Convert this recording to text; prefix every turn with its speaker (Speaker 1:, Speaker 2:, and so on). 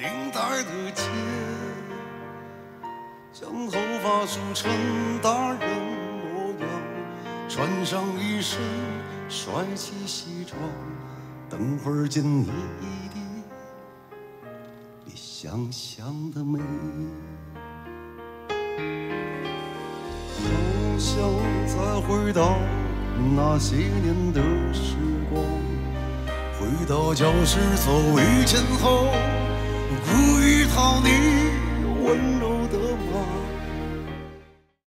Speaker 1: 领带的结，将头发梳成大人模样，穿上一身帅气西装，等会儿见你的比想象的美。好想再回到那些年的时光，回到教室座位前后，故意讨你温柔的骂。